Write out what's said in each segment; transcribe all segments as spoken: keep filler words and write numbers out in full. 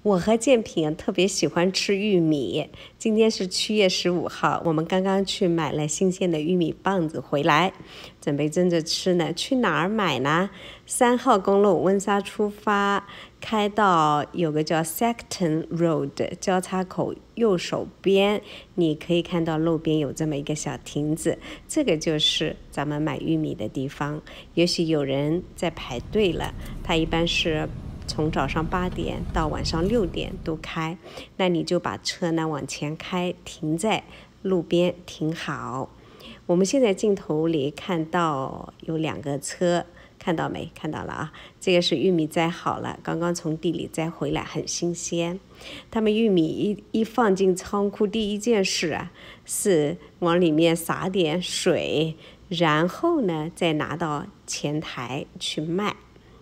我和建平特别喜欢吃玉米。今天是七月十五号，我们刚刚去买了新鲜的玉米棒子回来，准备蒸着吃呢。去哪儿买呢？三号公路温莎出发，开到有个叫 Sexton Road 交叉口右手边，你可以看到路边有这么一个小亭子，这个就是咱们买玉米的地方。也许有人在排队了，它一般是从早上八点到晚上六点都开，那你就把车呢往前开，停在路边停好。我们现在镜头里看到有两个车，看到没？看到了啊！这个是玉米摘好了，刚刚从地里摘回来，很新鲜。他们玉米一一放进仓库，第一件事啊是往里面撒点水，然后呢再拿到前台去卖。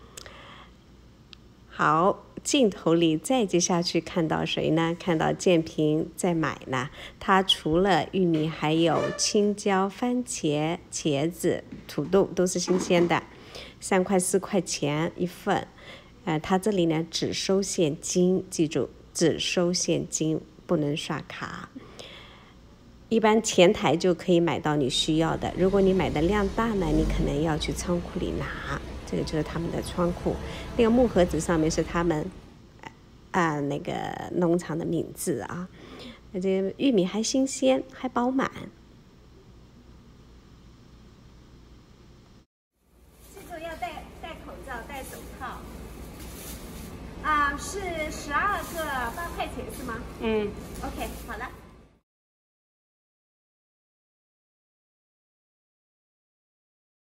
好，镜头里再接下去看到谁呢？看到建平在买呢。他除了玉米，还有青椒、番茄、茄子、土豆，都是新鲜的，三块四块钱一份。呃，他这里呢只收现金，记住只收现金，不能刷卡。一般前台就可以买到你需要的，如果你买的量大呢，你可能要去仓库里拿。这个就是他们的仓库，那个木盒子上面是他们啊、呃、那个农场的名字啊。这个玉米还新鲜，还饱满。 记住要戴戴口罩、戴手套。啊，是十二个八块钱是吗？ 嗯。 OK， 好了。